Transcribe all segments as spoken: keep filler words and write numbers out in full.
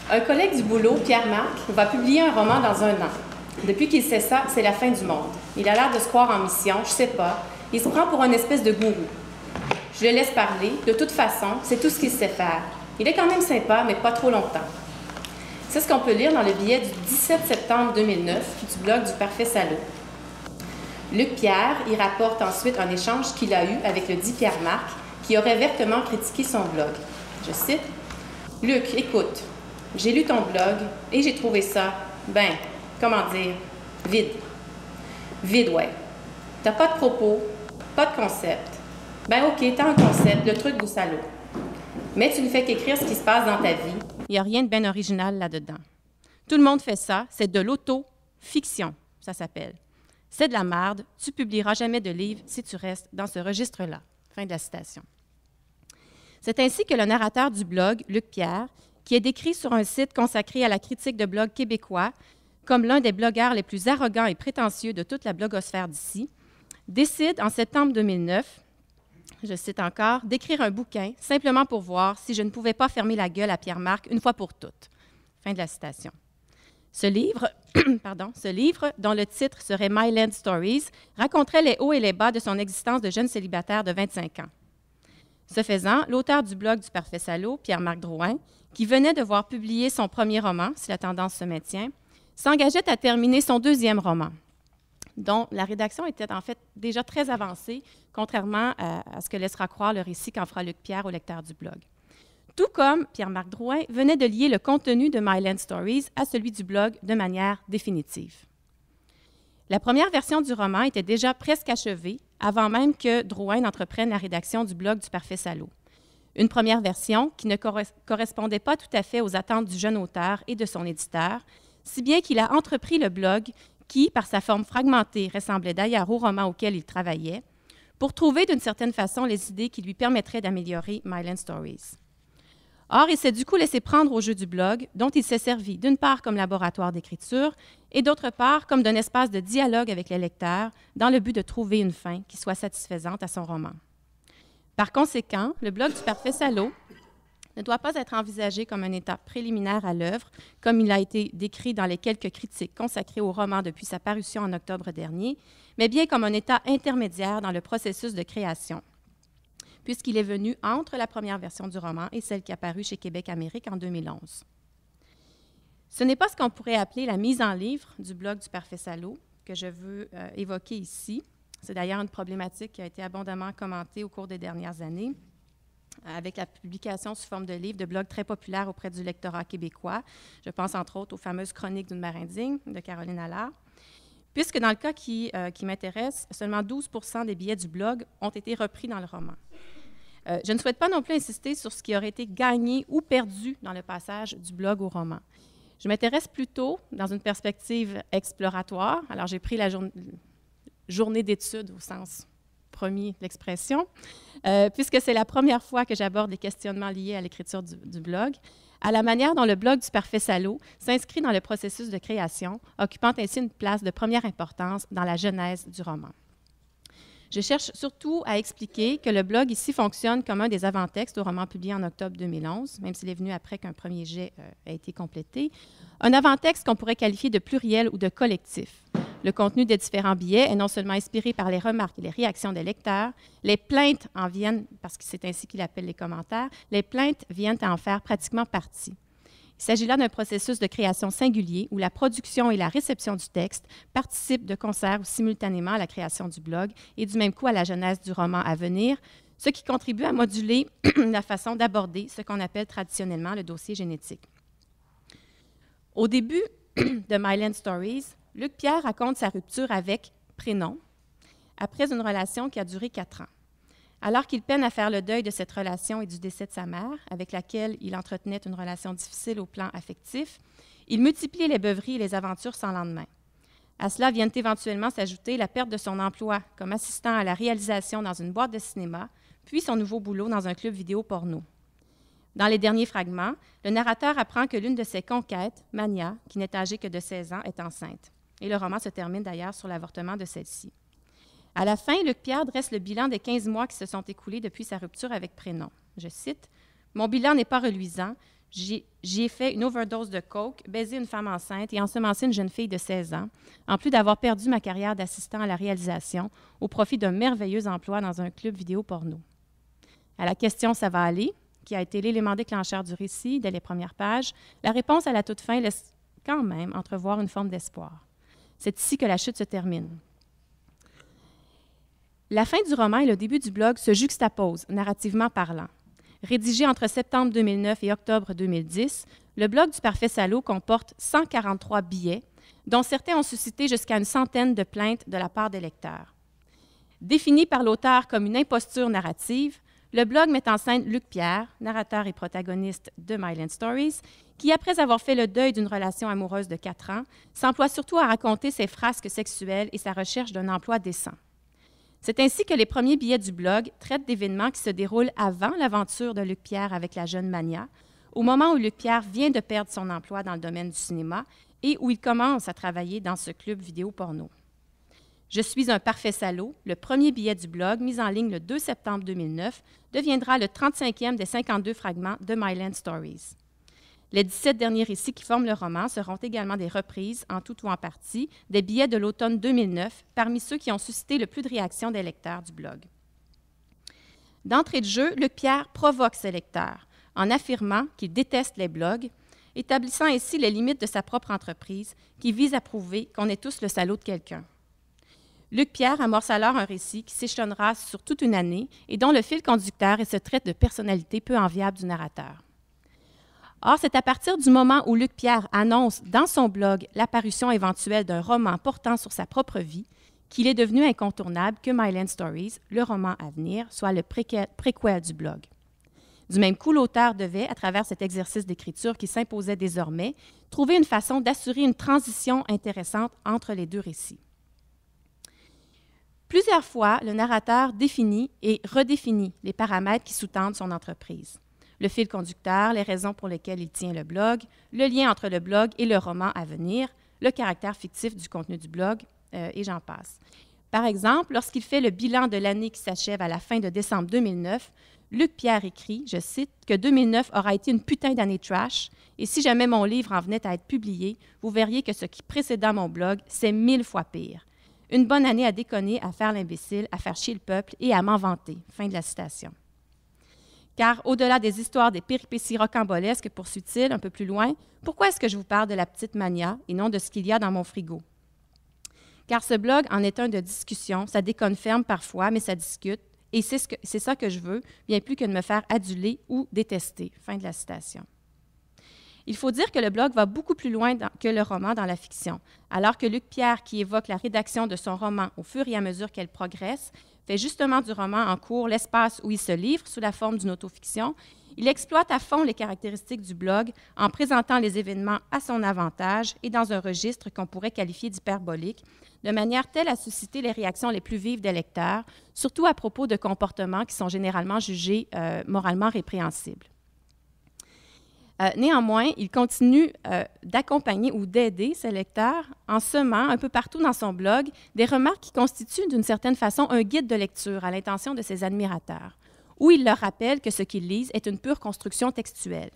Un collègue du boulot, Pierre-Marc, va publier un roman dans un an. Depuis qu'il sait ça, c'est la fin du monde. Il a l'air de se croire en mission, je sais pas. Il se prend pour une espèce de gourou. Je le laisse parler. De toute façon, c'est tout ce qu'il sait faire. Il est quand même sympa, mais pas trop longtemps. C'est ce qu'on peut lire dans le billet du dix-sept septembre deux mille neuf du blog du Parfait Salaud. Luc Pierre y rapporte ensuite un échange qu'il a eu avec le dit Pierre-Marc, qui aurait vertement critiqué son blog. Je cite, « Luc, écoute, j'ai lu ton blog et j'ai trouvé ça, ben, comment dire, vide. Vide, ouais. T'as pas de propos, pas de concept. Ben ok, t'as un concept, le truc du salaud. Mais tu ne fais qu'écrire ce qui se passe dans ta vie. Il n'y a rien de bien original là-dedans. Tout le monde fait ça, c'est de l'auto-fiction, ça s'appelle. C'est de la merde, tu publieras jamais de livre si tu restes dans ce registre-là. » Fin de la citation. C'est ainsi que le narrateur du blog, Luc Pierre, qui est décrit sur un site consacré à la critique de blogs québécois comme l'un des blogueurs les plus arrogants et prétentieux de toute la blogosphère d'ici, décide en septembre deux mille neuf, je cite encore, d'écrire un bouquin simplement pour voir si je ne pouvais pas fermer la gueule à Pierre-Marc une fois pour toutes. Fin de la citation. Ce livre, pardon, ce livre, dont le titre serait Myland Stories, raconterait les hauts et les bas de son existence de jeune célibataire de vingt-cinq ans. Ce faisant, l'auteur du blog du Parfait Salaud, Pierre-Marc Drouin, qui venait de voir publier son premier roman, si la tendance se maintient, s'engageait à terminer son deuxième roman, dont la rédaction était en fait déjà très avancée, contrairement à, à ce que laissera croire le récit qu'en fera Luc Pierre au lecteur du blog. Tout comme Pierre-Marc Drouin venait de lier le contenu de Myland Stories à celui du blog de manière définitive. La première version du roman était déjà presque achevée, avant même que Drouin n'entreprenne la rédaction du blog du Parfait Salaud. Une première version qui ne correspondait pas tout à fait aux attentes du jeune auteur et de son éditeur, si bien qu'il a entrepris le blog qui, par sa forme fragmentée, ressemblait d'ailleurs au roman auquel il travaillait, pour trouver d'une certaine façon les idées qui lui permettraient d'améliorer Myland Stories. Or, il s'est du coup laissé prendre au jeu du blog, dont il s'est servi d'une part comme laboratoire d'écriture et d'autre part comme d'un espace de dialogue avec les lecteurs dans le but de trouver une fin qui soit satisfaisante à son roman. Par conséquent, le blog du Parfait Salaud ne doit pas être envisagé comme un état préliminaire à l'œuvre, comme il a été décrit dans les quelques critiques consacrées au roman depuis sa parution en octobre dernier, mais bien comme un état intermédiaire dans le processus de création, puisqu'il est venu entre la première version du roman et celle qui a paru chez Québec Amérique en deux mille onze. Ce n'est pas ce qu'on pourrait appeler la mise en livre du blog du Parfait Salaud que je veux euh, évoquer ici. C'est d'ailleurs une problématique qui a été abondamment commentée au cours des dernières années, avec la publication sous forme de livres de blogs très populaires auprès du lectorat québécois. Je pense entre autres aux fameuses Chroniques d'une mère indigne de Caroline Allard. Puisque dans le cas qui, euh, qui m'intéresse, seulement douze pour cent des billets du blog ont été repris dans le roman. Euh, je ne souhaite pas non plus insister sur ce qui aurait été gagné ou perdu dans le passage du blog au roman. Je m'intéresse plutôt dans une perspective exploratoire. Alors, j'ai pris la jour- journée d'études au sens premier de l'expression, euh, puisque c'est la première fois que j'aborde les questionnements liés à l'écriture du, du blog, à la manière dont le blog du Parfait Salaud s'inscrit dans le processus de création, occupant ainsi une place de première importance dans la genèse du roman. Je cherche surtout à expliquer que le blog ici fonctionne comme un des avant-textes au roman publié en octobre deux mille onze, même s'il est venu après qu'un premier jet euh, a été complété, un avant-texte qu'on pourrait qualifier de pluriel ou de collectif. Le contenu des différents billets est non seulement inspiré par les remarques et les réactions des lecteurs, les plaintes en viennent, parce que c'est ainsi qu'il appelle les commentaires, les plaintes viennent à en faire pratiquement partie. Il s'agit là d'un processus de création singulier où la production et la réception du texte participent de concert ou simultanément à la création du blog et du même coup à la genèse du roman à venir, ce qui contribue à moduler la façon d'aborder ce qu'on appelle traditionnellement le dossier génétique. Au début de Myland Stories, Luc Pierre raconte sa rupture avec Prénom après une relation qui a duré quatre ans. Alors qu'il peine à faire le deuil de cette relation et du décès de sa mère, avec laquelle il entretenait une relation difficile au plan affectif, il multiplie les beuveries et les aventures sans lendemain. À cela viennent éventuellement s'ajouter la perte de son emploi comme assistant à la réalisation dans une boîte de cinéma, puis son nouveau boulot dans un club vidéo porno. Dans les derniers fragments, le narrateur apprend que l'une de ses conquêtes, Mania, qui n'est âgée que de seize ans, est enceinte. Et le roman se termine d'ailleurs sur l'avortement de celle-ci. À la fin, Luc Pierre dresse le bilan des quinze mois qui se sont écoulés depuis sa rupture avec Prénom. Je cite, « Mon bilan n'est pas reluisant. J'y ai fait une overdose de coke, baisé une femme enceinte et ensemencé une jeune fille de seize ans, en plus d'avoir perdu ma carrière d'assistant à la réalisation au profit d'un merveilleux emploi dans un club vidéo porno. À la question « Ça va aller ?» qui a été l'élément déclencheur du récit dès les premières pages, la réponse à la toute fin laisse quand même entrevoir une forme d'espoir. C'est ici que la chute se termine. La fin du roman et le début du blog se juxtaposent, narrativement parlant. Rédigé entre septembre deux mille neuf et octobre deux mille dix, le blog du Parfait Salaud comporte cent quarante-trois billets, dont certains ont suscité jusqu'à une centaine de plaintes de la part des lecteurs. Défini par l'auteur comme une imposture narrative, le blog met en scène Luc Pierre, narrateur et protagoniste de Myland Stories, qui, après avoir fait le deuil d'une relation amoureuse de quatre ans, s'emploie surtout à raconter ses frasques sexuelles et sa recherche d'un emploi décent. C'est ainsi que les premiers billets du blog traitent d'événements qui se déroulent avant l'aventure de Luc Pierre avec la jeune Mania, au moment où Luc Pierre vient de perdre son emploi dans le domaine du cinéma et où il commence à travailler dans ce club vidéo porno. Je suis un parfait salaud, le premier billet du blog, mis en ligne le deux septembre deux mille neuf, deviendra le trente-cinquième des cinquante-deux fragments de Myland Stories. Les dix-sept derniers récits qui forment le roman seront également des reprises, en tout ou en partie, des billets de l'automne deux mille neuf, parmi ceux qui ont suscité le plus de réactions des lecteurs du blog. D'entrée de jeu, Luc Pierre provoque ses lecteurs en affirmant qu'il déteste les blogs, établissant ainsi les limites de sa propre entreprise qui vise à prouver qu'on est tous le salaud de quelqu'un. Luc Pierre amorce alors un récit qui s'échelonnera sur toute une année et dont le fil conducteur est ce trait de personnalité peu enviable du narrateur. Or, c'est à partir du moment où Luc Pierre annonce dans son blog l'apparition éventuelle d'un roman portant sur sa propre vie qu'il est devenu incontournable que Myland Stories, le roman à venir, soit le préquel du blog. Du même coup, l'auteur devait, à travers cet exercice d'écriture qui s'imposait désormais, trouver une façon d'assurer une transition intéressante entre les deux récits. Plusieurs fois, le narrateur définit et redéfinit les paramètres qui sous-tendent son entreprise. Le fil conducteur, les raisons pour lesquelles il tient le blog, le lien entre le blog et le roman à venir, le caractère fictif du contenu du blog, euh, et j'en passe. Par exemple, lorsqu'il fait le bilan de l'année qui s'achève à la fin de décembre deux mille neuf, Luc Pierre écrit, je cite, que deux mille neuf aura été une putain d'année trash, et si jamais mon livre en venait à être publié, vous verriez que ce qui précéda mon blog, c'est mille fois pire. Une bonne année à déconner, à faire l'imbécile, à faire chier le peuple et à m'en vanter. Fin de la citation. Car au-delà des histoires des péripéties rocambolesques, poursuit-il un peu plus loin, pourquoi est-ce que je vous parle de la petite Mania et non de ce qu'il y a dans mon frigo? Car ce blog en est un de discussion, ça déconne ferme parfois, mais ça discute, et c'est ce que, c'est ça que je veux, bien plus que de me faire aduler ou détester. Fin de la citation. Il faut dire que le blog va beaucoup plus loin dans, que le roman dans la fiction, alors que Luc Pierre, qui évoque la rédaction de son roman au fur et à mesure qu'elle progresse, fait justement du roman en cours l'espace où il se livre sous la forme d'une autofiction. Il exploite à fond les caractéristiques du blog en présentant les événements à son avantage et dans un registre qu'on pourrait qualifier d'hyperbolique, de manière telle à susciter les réactions les plus vives des lecteurs, surtout à propos de comportements qui sont généralement jugés euh, moralement répréhensibles. Euh, néanmoins, il continue euh, d'accompagner ou d'aider ses lecteurs en semant un peu partout dans son blog des remarques qui constituent d'une certaine façon un guide de lecture à l'intention de ses admirateurs, où il leur rappelle que ce qu'ils lisent est une pure construction textuelle.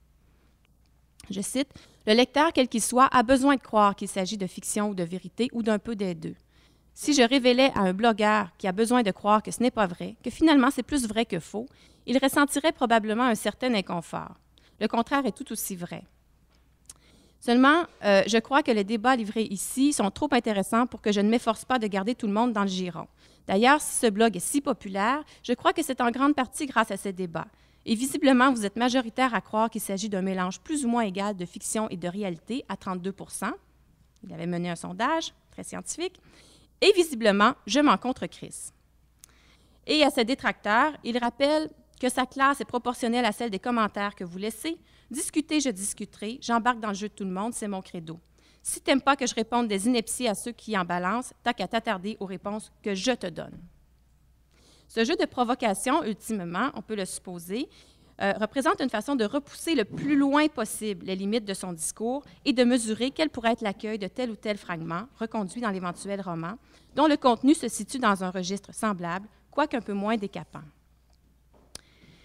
Je cite, « Le lecteur, quel qu'il soit, a besoin de croire qu'il s'agit de fiction ou de vérité ou d'un peu des deux. Si je révélais à un blogueur qui a besoin de croire que ce n'est pas vrai, que finalement c'est plus vrai que faux, il ressentirait probablement un certain inconfort. Le contraire est tout aussi vrai. Seulement, euh, je crois que les débats livrés ici sont trop intéressants pour que je ne m'efforce pas de garder tout le monde dans le giron. D'ailleurs, si ce blog est si populaire, je crois que c'est en grande partie grâce à ces débats. Et visiblement, vous êtes majoritaire à croire qu'il s'agit d'un mélange plus ou moins égal de fiction et de réalité à trente-deux pour cent. Il avait mené un sondage très scientifique. Et visiblement, je m'en contre-crisse. Et à ses détracteurs, il rappelle que sa classe est proportionnelle à celle des commentaires que vous laissez. Discutez, je discuterai. J'embarque dans le jeu de tout le monde, c'est mon credo. Si tu n'aimes pas que je réponde des inepties à ceux qui en balancent, t'as qu'à t'attarder aux réponses que je te donne. Ce jeu de provocation, ultimement, on peut le supposer, euh, représente une façon de repousser le plus loin possible les limites de son discours et de mesurer quel pourrait être l'accueil de tel ou tel fragment reconduit dans l'éventuel roman, dont le contenu se situe dans un registre semblable, quoique un peu moins décapant.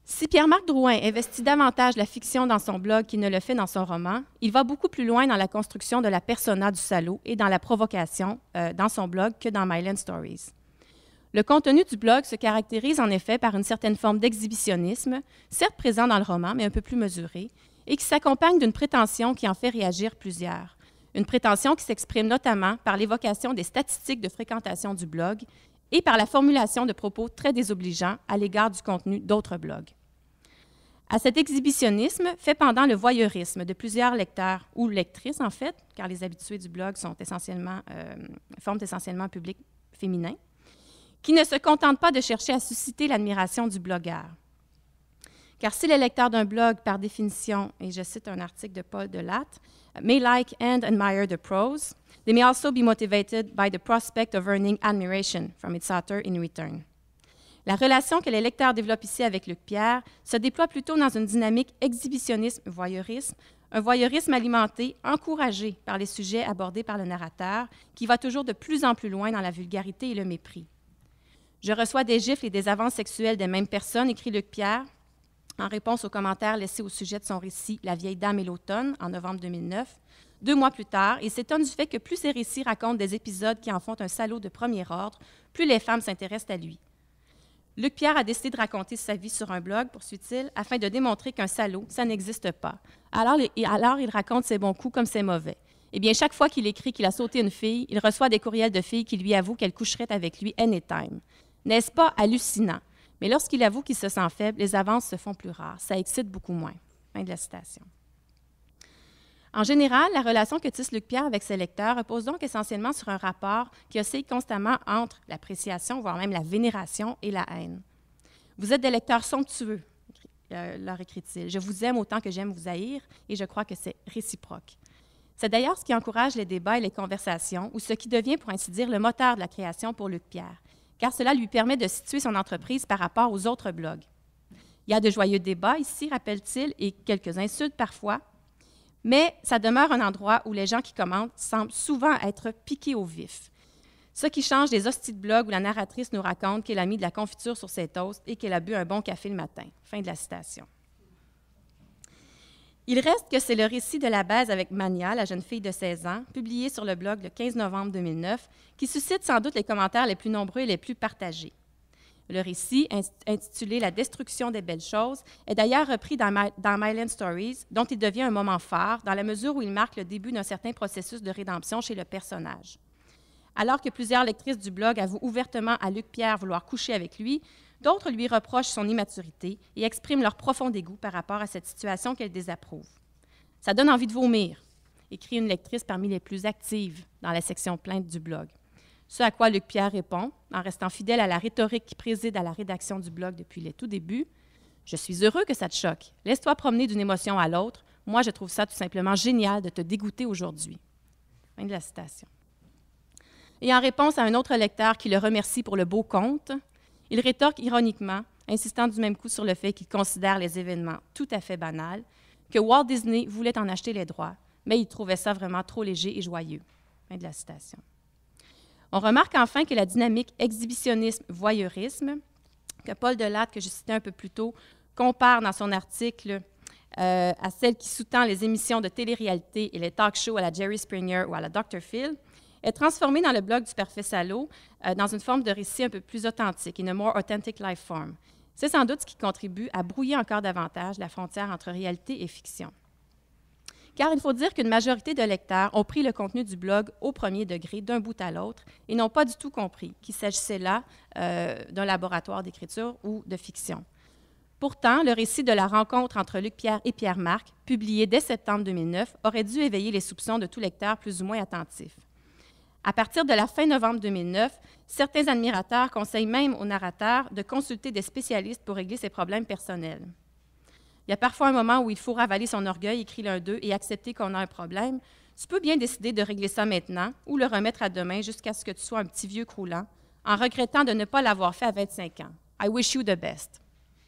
Si Pierre-Marc Drouin investit davantage la fiction dans son blog qu'il ne le fait dans son roman, il va beaucoup plus loin dans la construction de la persona du salaud et dans la provocation euh, dans son blog que dans Myland Stories. Le contenu du blog se caractérise en effet par une certaine forme d'exhibitionnisme, certes présent dans le roman, mais un peu plus mesuré, et qui s'accompagne d'une prétention qui en fait réagir plusieurs. Une prétention qui s'exprime notamment par l'évocation des statistiques de fréquentation du blog et par la formulation de propos très désobligeants à l'égard du contenu d'autres blogs. À cet exhibitionnisme fait pendant le voyeurisme de plusieurs lecteurs ou lectrices, en fait, car les habitués du blog sont essentiellement, euh, forment essentiellement un public féminin, qui ne se contentent pas de chercher à susciter l'admiration du blogueur. Car si les lecteurs d'un blog, par définition, et je cite un article de Paul Delatte, may like and admire the prose, they may also be motivated by the prospect of earning admiration from its author in return. La relation que les lecteurs développent ici avec Luc Pierre se déploie plutôt dans une dynamique exhibitionnisme-voyeurisme, un voyeurisme alimenté, encouragé par les sujets abordés par le narrateur, qui va toujours de plus en plus loin dans la vulgarité et le mépris. Je reçois des gifles et des avances sexuelles des mêmes personnes, écrit Luc Pierre, en réponse aux commentaires laissés au sujet de son récit « La vieille dame et l'automne » en novembre deux mille neuf. Deux mois plus tard, il s'étonne du fait que plus ces récits racontent des épisodes qui en font un salaud de premier ordre, plus les femmes s'intéressent à lui. Luc Pierre a décidé de raconter sa vie sur un blog, poursuit-il, afin de démontrer qu'un salaud, ça n'existe pas. Alors, alors, il raconte ses bons coups comme ses mauvais. Eh bien, chaque fois qu'il écrit qu'il a sauté une fille, il reçoit des courriels de filles qui lui avouent qu'elles coucheraient avec lui anytime. N'est-ce pas hallucinant? Mais lorsqu'il avoue qu'il se sent faible, les avances se font plus rares. Ça excite beaucoup moins. Fin de la citation. En général, la relation que tisse Luc Pierre avec ses lecteurs repose donc essentiellement sur un rapport qui oscille constamment entre l'appréciation, voire même la vénération et la haine. « Vous êtes des lecteurs somptueux, euh, leur écrit-il. Je vous aime autant que j'aime vous haïr, et je crois que c'est réciproque. » C'est d'ailleurs ce qui encourage les débats et les conversations, ou ce qui devient, pour ainsi dire, le moteur de la création pour Luc Pierre, car cela lui permet de situer son entreprise par rapport aux autres blogs. Il y a de joyeux débats ici, rappelle-t-il, et quelques insultes parfois, mais ça demeure un endroit où les gens qui commentent semblent souvent être piqués au vif. Ce qui change des hosties de blog où la narratrice nous raconte qu'elle a mis de la confiture sur ses toasts et qu'elle a bu un bon café le matin. Fin de la citation. Il reste que c'est le récit de la baise avec Mania, la jeune fille de seize ans, publié sur le blog le quinze novembre deux mille neuf, qui suscite sans doute les commentaires les plus nombreux et les plus partagés. Le récit, intitulé « La destruction des belles choses », est d'ailleurs repris dans, My, dans Myland Stories, dont il devient un moment phare, dans la mesure où il marque le début d'un certain processus de rédemption chez le personnage. Alors que plusieurs lectrices du blog avouent ouvertement à Luc Pierre vouloir coucher avec lui, d'autres lui reprochent son immaturité et expriment leur profond dégoût par rapport à cette situation qu'elles désapprouvent. « Ça donne envie de vomir », écrit une lectrice parmi les plus actives dans la section plainte du blog. Ce à quoi Luc Pierre répond, en restant fidèle à la rhétorique qui préside à la rédaction du blog depuis les tout débuts, « Je suis heureux que ça te choque. Laisse-toi promener d'une émotion à l'autre. Moi, je trouve ça tout simplement génial de te dégoûter aujourd'hui. » Fin de la citation. Et en réponse à un autre lecteur qui le remercie pour le beau conte, il rétorque ironiquement, insistant du même coup sur le fait qu'il considère les événements tout à fait banals, que Walt Disney voulait en acheter les droits, mais il trouvait ça vraiment trop léger et joyeux. Fin de la citation. On remarque enfin que la dynamique exhibitionnisme-voyeurisme, que Paul Delatte, que je citais un peu plus tôt, compare dans son article euh, à celle qui sous-tend les émissions de télé-réalité et les talk-shows à la Jerry Springer ou à la docteur Phil, est transformée dans le blog du Parfait Salaud euh, dans une forme de récit un peu plus authentique, in a more authentic life form. C'est sans doute ce qui contribue à brouiller encore davantage la frontière entre réalité et fiction. Car il faut dire qu'une majorité de lecteurs ont pris le contenu du blog au premier degré, d'un bout à l'autre, et n'ont pas du tout compris qu'il s'agissait là euh, d'un laboratoire d'écriture ou de fiction. Pourtant, le récit de la rencontre entre Luc Pierre et Pierre-Marc, publié dès septembre deux mille neuf, aurait dû éveiller les soupçons de tout lecteur plus ou moins attentif. À partir de la fin novembre deux mille neuf, certains admirateurs conseillent même au narrateur de consulter des spécialistes pour régler ses problèmes personnels. Il y a parfois un moment où il faut ravaler son orgueil, écrit l'un d'eux, et accepter qu'on a un problème. Tu peux bien décider de régler ça maintenant ou le remettre à demain jusqu'à ce que tu sois un petit vieux croulant, en regrettant de ne pas l'avoir fait à vingt-cinq ans. I wish you the best.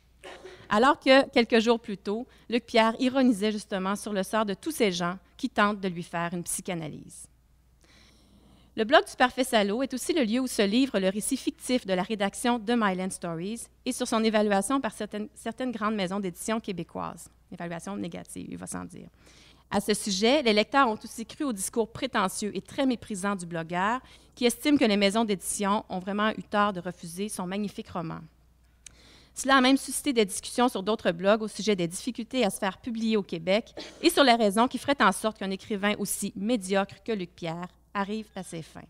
Alors que, quelques jours plus tôt, Luc Pierre ironisait justement sur le sort de tous ces gens qui tentent de lui faire une psychanalyse. Le blog du Parfait Salaud est aussi le lieu où se livre le récit fictif de la rédaction de Myland Stories et sur son évaluation par certaines, certaines grandes maisons d'édition québécoises. Évaluation négative, il va sans dire. À ce sujet, les lecteurs ont aussi cru au discours prétentieux et très méprisant du blogueur qui estime que les maisons d'édition ont vraiment eu tort de refuser son magnifique roman. Cela a même suscité des discussions sur d'autres blogs au sujet des difficultés à se faire publier au Québec et sur les raisons qui feraient en sorte qu'un écrivain aussi médiocre que Luc Pierre arrive à ses fins.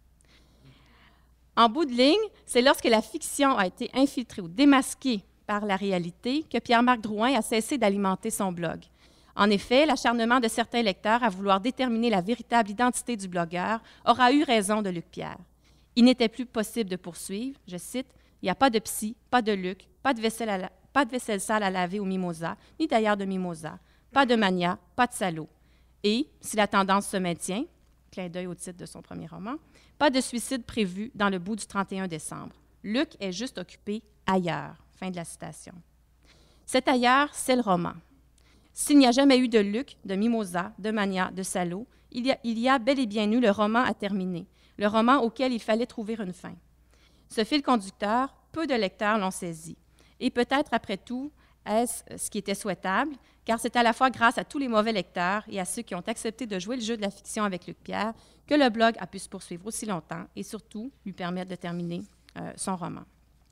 En bout de ligne, c'est lorsque la fiction a été infiltrée ou démasquée par la réalité que Pierre-Marc Drouin a cessé d'alimenter son blog. En effet, l'acharnement de certains lecteurs à vouloir déterminer la véritable identité du blogueur aura eu raison de Luc Pierre. Il n'était plus possible de poursuivre, je cite, « Il n'y a pas de psy, pas de Luc, pas de vaisselle, à la, pas de vaisselle sale à laver au mimosa, ni d'ailleurs de mimosa, pas de mania, pas de salaud. Et, si la tendance se maintient, clin d'œil au titre de son premier roman, pas de suicide prévu dans le bout du trente et un décembre. Luc est juste occupé ailleurs. » Fin de la citation. Cet ailleurs, c'est le roman. S'il n'y a jamais eu de Luc, de mimosa, de mania, de salaud, il y, a, il y a bel et bien eu le roman à terminer, le roman auquel il fallait trouver une fin. Ce fil conducteur, peu de lecteurs l'ont saisi. Et peut-être, après tout, est-ce ce qui était souhaitable, car c'est à la fois grâce à tous les mauvais lecteurs et à ceux qui ont accepté de jouer le jeu de la fiction avec Luc Pierre que le blog a pu se poursuivre aussi longtemps et surtout lui permettre de terminer euh, son roman.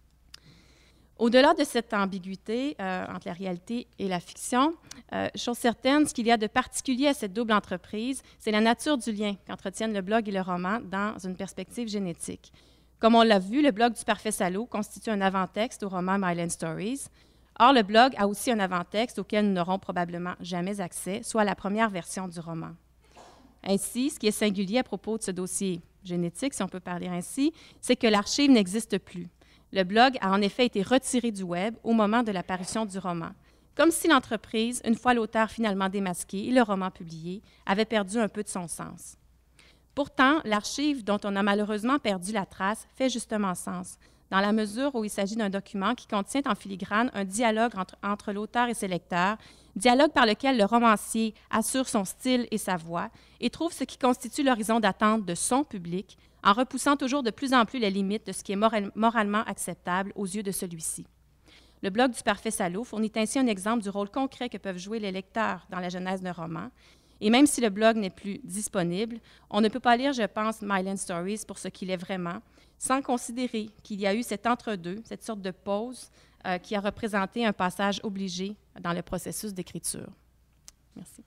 Au-delà de cette ambiguïté euh, entre la réalité et la fiction, euh, chose certaine, ce qu'il y a de particulier à cette double entreprise, c'est la nature du lien qu'entretiennent le blog et le roman dans une perspective génétique. Comme on l'a vu, le blog du Parfait Salaud constitue un avant-texte au roman Myland Stories. Or, le blog a aussi un avant-texte auquel nous n'aurons probablement jamais accès, soit la première version du roman. Ainsi, ce qui est singulier à propos de ce dossier génétique, si on peut parler ainsi, c'est que l'archive n'existe plus. Le blog a en effet été retiré du web au moment de la parution du roman, comme si l'entreprise, une fois l'auteur finalement démasqué et le roman publié, avait perdu un peu de son sens. Pourtant, l'archive dont on a malheureusement perdu la trace fait justement sens, dans la mesure où il s'agit d'un document qui contient en filigrane un dialogue entre, entre l'auteur et ses lecteurs, dialogue par lequel le romancier assure son style et sa voix et trouve ce qui constitue l'horizon d'attente de son public, en repoussant toujours de plus en plus les limites de ce qui est moral, moralement acceptable aux yeux de celui-ci. Le blog du Parfait Salaud fournit ainsi un exemple du rôle concret que peuvent jouer les lecteurs dans la genèse d'un roman. Et même si le blog n'est plus disponible, on ne peut pas lire, je pense, Myland Stories pour ce qu'il est vraiment, sans considérer qu'il y a eu cet entre-deux, cette sorte de pause euh, qui a représenté un passage obligé dans le processus d'écriture. Merci.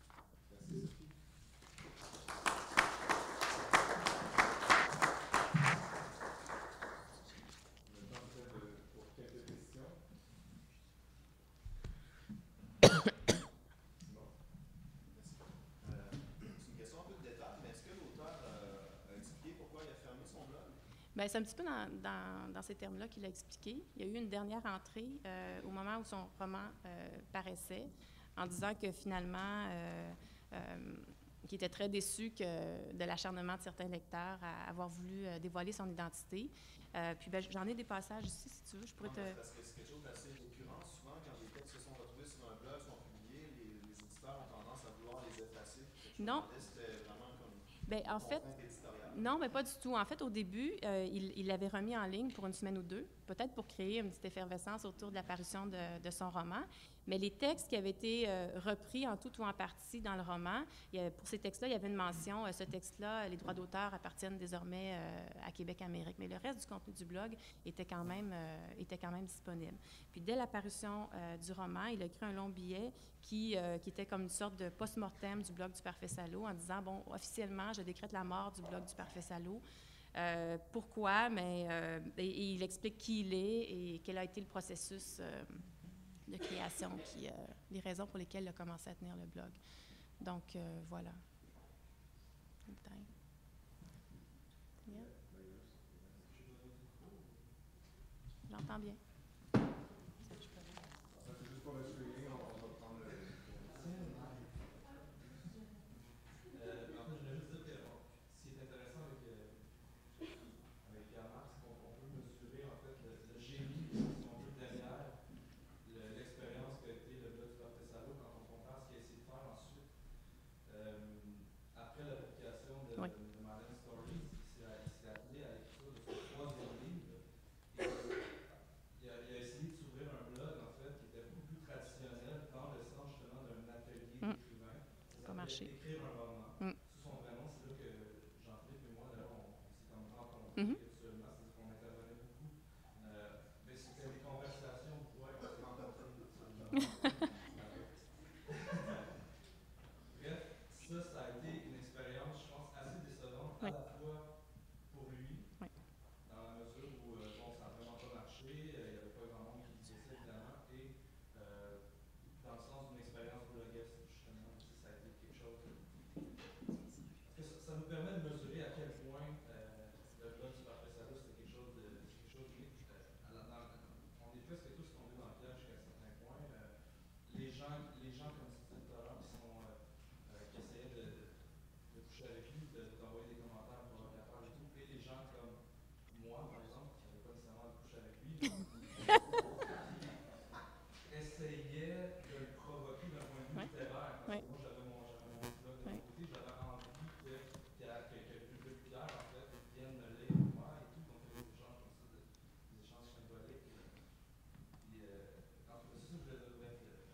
Bien, c'est un petit peu dans, dans, dans ces termes-là qu'il a expliqué. Il y a eu une dernière entrée euh, au moment où son roman euh, paraissait, en disant que finalement, euh, euh, qu'il était très déçu que, de l'acharnement de certains lecteurs à avoir voulu euh, dévoiler son identité. Euh, puis, ben, j'en ai des passages ici, si tu veux, je pourrais te... Parce que c'est quelque chose d'assez récurrent. Souvent, quand les textes se sont retrouvés sur un blog, sont publiés, les, les éditeurs ont tendance à vouloir les effacer. Non. C'était vraiment comme... Bien, en fait... Non, mais pas du tout. En fait, au début, euh, il, il l'avait remis en ligne pour une semaine ou deux, peut-être pour créer une petite effervescence autour de l'apparition de, de son roman. Mais les textes qui avaient été euh, repris en tout ou en partie dans le roman, il y avait, pour ces textes-là, il y avait une mention, euh, ce texte-là, les droits d'auteur appartiennent désormais euh, à Québec-Amérique. Mais le reste du contenu du blog était quand même, euh, était quand même disponible. Puis dès l'apparition euh, du roman, il a écrit un long billet qui, euh, qui était comme une sorte de post-mortem du blog du Parfait Salaud en disant, bon, officiellement, je décrète la mort du blog du Parfait Salaud. Euh, pourquoi? Mais, euh, et, et il explique qui il est et quel a été le processus euh, de création, qui, euh, les raisons pour lesquelles il a commencé à tenir le blog. Donc, euh, voilà. Yeah. J'entends bien. Après la publication de, oui. de Myland Stories, c'est marché. D'écrire un roman. Mm. Sous son vrai nom, c'est là que Jean-Philippe et moi, d'ailleurs, on, on s'est comme rencontrés Mhm. virtuellement, c'est-à-dire qu'on intervenait beaucoup. Euh, mais c'était des conversations, ouais, on s'est rencontrés virtuellement. Bref, ça, ça a été une expérience, je pense, assez décevante, à Oui. la fois pour lui, Oui. dans la mesure où, euh, bon, ça n'a vraiment pas marché, euh, il n'y avait pas grand monde qui disait ça, évidemment, et euh, dans le sens d'une expérience bloguesque, justement, tu sais, ça a été quelque chose de... Parce que ça, ça nous permet de mesurer à quel point euh, le blog du Parfait Salaud, c'était quelque chose de... c'est quelque chose de euh, à la, dans, on est presque tous tombés dans le piège jusqu'à un certain point. Euh, les, gens, les gens comme Titine Torrent qui, sont, euh, euh, qui essayaient de, de coucher avec lui, de, d'envoyer des commentaires provocateurs et tout, et les gens comme moi, par exemple, qui n'avaient pas nécessairement de coucher avec lui, essayait de le provoquer d'un point de vue Ouais. littéraire. Parce Ouais. que moi, j'avais mon, j'avais mon petit blog de Ouais. mon côté, j'avais envie que, que, que, que le public Pierre, en fait, vienne me lire moi et tout. Donc, il y avait des échanges comme ça, de, des échanges symboliques. Et, puis, euh, en tout cas, c'est ça que je voulais dire. Bref, euh,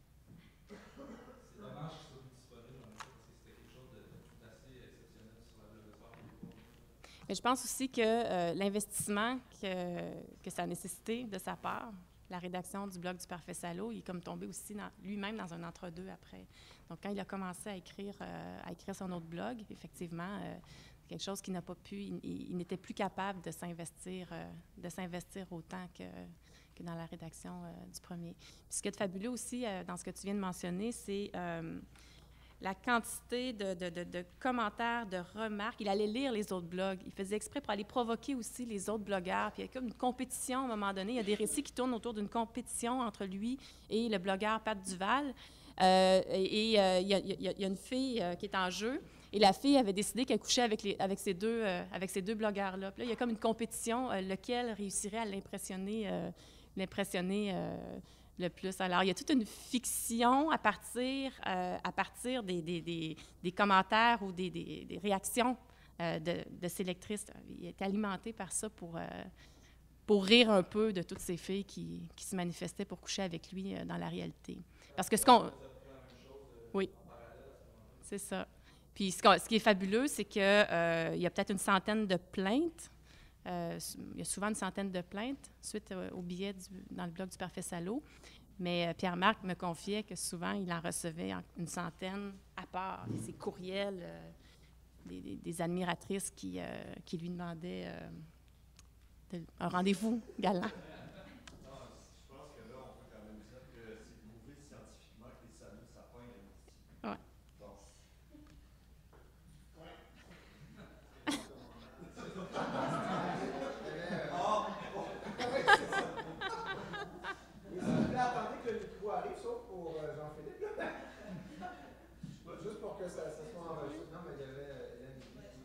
c'est dommage qu'il soit plus disponible en effet, parce que c'était quelque chose de, d'assez exceptionnel sur la blogosphère. Mais je pense aussi que euh, l'investissement que, que ça a nécessité de sa part, la rédaction du blog du Parfait Salaud, il est comme tombé aussi dans, lui-même dans un entre-deux après. Donc, quand il a commencé à écrire, euh, à écrire son autre blog, effectivement, euh, quelque chose qu'il n'a pas pu, il, il, il n'était plus capable de s'investir, euh, de s'investir autant que, que dans la rédaction euh, du premier. Puis, ce qui est fabuleux aussi euh, dans ce que tu viens de mentionner, c'est euh, la quantité de, de, de, de commentaires, de remarques. Il allait lire les autres blogs. Il faisait exprès pour aller provoquer aussi les autres blogueurs. Puis il y a comme une compétition à un moment donné. Il y a des récits qui tournent autour d'une compétition entre lui et le blogueur Pat Duval. Euh, et et euh, il, y a, il y a une fille euh, qui est en jeu. Et la fille avait décidé qu'elle couchait avec, les, avec ces deux, euh, avec ces deux blogueurs-là. Puis là, il y a comme une compétition, euh, lequel réussirait à l'impressionner, euh, l'impressionner euh, le plus. Alors, il y a toute une fiction à partir, euh, à partir des, des, des, des commentaires ou des, des, des réactions euh, de, de ses lectrices. Il est alimenté par ça pour, euh, pour rire un peu de toutes ces filles qui, qui se manifestaient pour coucher avec lui euh, dans la réalité. Parce que ce qu'on... Oui, c'est ça. Puis ce, ce qui est fabuleux, c'est qu'il euh, y a peut-être une centaine de plaintes. Euh, il y a souvent une centaine de plaintes suite euh, au billet du, dans le blog du Parfait Salaud. Mais euh, Pierre-Marc me confiait que souvent, il en recevait en, une centaine à part. Ses courriels, euh, des, des, des admiratrices qui, euh, qui lui demandaient euh, de, un rendez-vous galant. Non, je pense que là, on peut quand même dire que c'est prouvé scientifiquement que les saluts, ça pogne un petit. Ouais. Bon. Là, attendez que le micro arrive, sauf pour euh, Jean-Philippe. Juste pour que ça, ça soit enregistré. Non, mais il y avait Hélène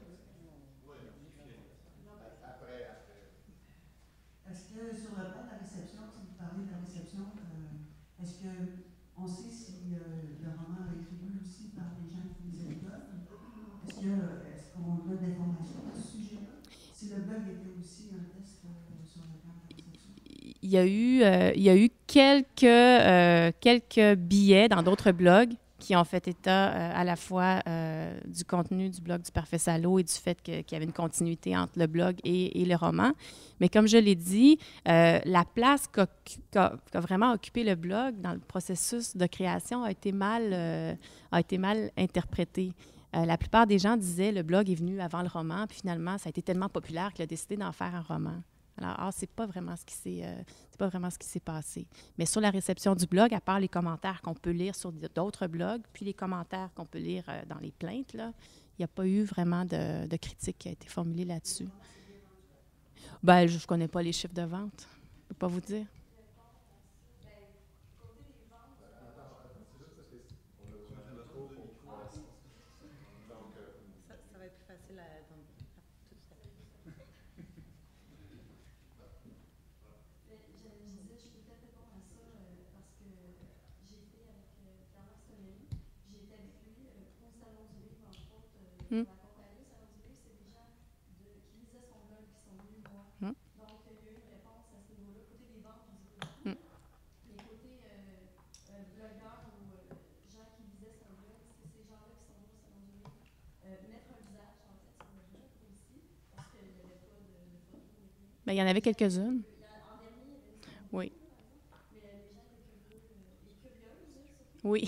après, après. Est-ce que sur le plan de la réception, si vous parlez de la réception, euh, est-ce qu'on sait si euh, le roman a été lu aussi par les gens qui lisaient le blog? Est-ce que, est-ce qu'on a de l'information à ce sujet-là? Si le blog était aussi un test euh, sur le plan de la réception? Il y a eu, euh, il y a eu quelques, euh, quelques billets dans d'autres blogs qui ont fait état euh, à la fois euh, du contenu du blog du Parfait Salaud et du fait que, qu'il y avait une continuité entre le blog et, et le roman. Mais comme je l'ai dit, euh, la place qu'a, qu'a, qu'a vraiment occupé le blog dans le processus de création a été mal, euh, a été mal interprétée. Euh, la plupart des gens disaient le blog est venu avant le roman, puis finalement, ça a été tellement populaire qu'il a décidé d'en faire un roman. Alors, ah, c'est pas vraiment ce qui s'est, euh, c'est pas vraiment ce qui s'est passé. Mais sur la réception du blog, à part les commentaires qu'on peut lire sur d'autres blogs, puis les commentaires qu'on peut lire euh, dans les plaintes, là, il n'y a pas eu vraiment de, de critique qui a été formulée là-dessus. Ben, je ne connais pas les chiffres de vente. Je ne peux pas vous dire. Ça, ça va être plus facile à... Donc, tout ça. Hmm. Hmm. Hmm. Ben, il y en avait quelques-unes. Oui. Oui.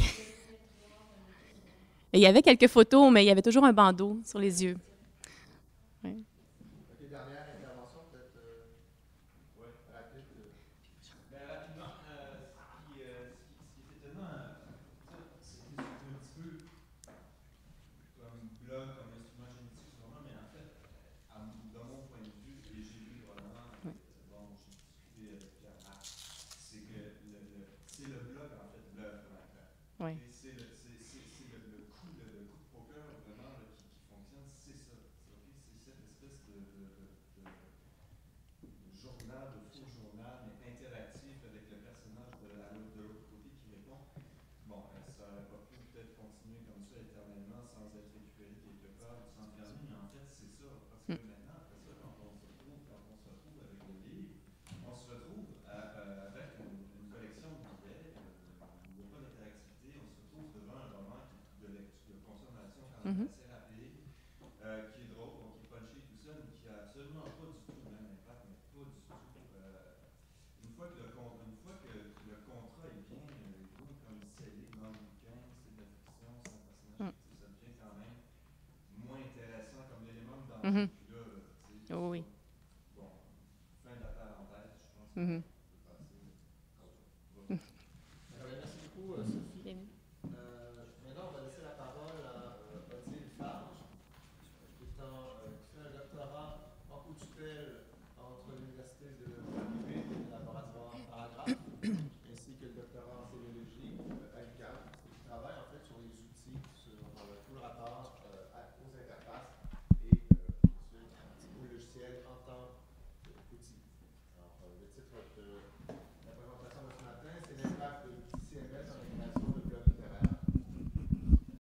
Et il y avait quelques photos, mais il y avait toujours un bandeau sur les yeux. Oui. OK, dernière intervention, peut-être euh, ouais, rapide. euh. Ben, rapidement, euh, ce, qui, euh, ce, qui, ce qui est étonnant, euh, ça, c'est c'est un petit peu comme blog, comme instrument génétique, sûrement, mais en fait, à, de mon point de vue, et j'ai lu le roman, Oui. euh, bon, j'ai discuté avec Pierre Marc, c'est que le, le, c'est le blog, en fait, l'œuvre de Minecraft. Oui. Et c'est le, c'est, c'est, c'est le, le, coup, le, le coup de poker vraiment là, qui, qui fonctionne, c'est ça. C'est, okay? C'est cette espèce de, de, de, de, de journal, de faux journal, mais interactif avec le personnage de, la, de l'autre côté qui répond. Bon, euh, ça n'aurait pas pu peut-être continuer comme ça éternellement sans être récupéré quelque part ou sans terminer, mais en fait, c'est ça. Parce que maintenant, après ça, quand on se retrouve, quand on se retrouve avec le livre, on se retrouve à, euh, avec une, une collection de billets, euh, il n'y a pas d'interactivité, on se retrouve devant un roman qui, de, lecture, de consommation quand même Mhm. assez rapide, euh, qui est drôle, bon, qui est punchy, tout ça, mais qui n'a absolument pas du tout le même impact, mais pas du tout. Euh, une fois que le, con- une fois que le contrat est bien, euh, bien comme scellé dans le bouquin, c'est de la fiction, c'est un personnage fictif, ça devient quand même moins intéressant comme l'élément de danger. Mhm. Puis là, euh, tu sais, Oh oui. bon, fin de la parenthèse, je pense qu'on Mhm. peut passer à autre chose. Mhm. Alors, merci beaucoup, euh, Sophie. Bien. Euh, maintenant, on va laisser la parole à euh, Odile Farge, qui, est en, euh, qui fait un doctorat en co-tutelle entre l'Université de Paris et le laboratoire Paragraphe, ainsi que le doctorat en téléologie euh, à l'U Q A M, qui travaille en fait sur les outils, sur euh, tout le rapport euh, à- aux interfaces et euh, ensuite au logiciel en tant qu'outil. Alors, euh, le titre de